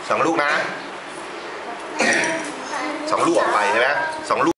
2 ลูกนะ 2 ลูกออกไปใช่ไหม2 ลูก